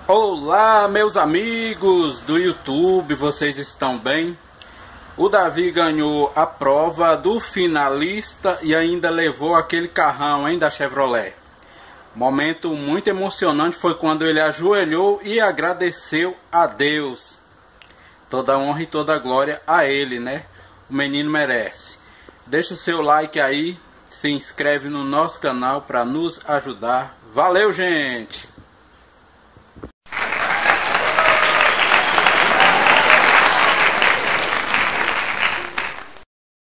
Olá, meus amigos do YouTube, vocês estão bem? O Davi ganhou a prova do finalista e ainda levou aquele carrão, hein, da Chevrolet. Momento muito emocionante foi quando ele ajoelhou e agradeceu a Deus. Toda honra e toda glória a ele, né? O menino merece. Deixa o seu like aí, se inscreve no nosso canal para nos ajudar. Valeu, gente!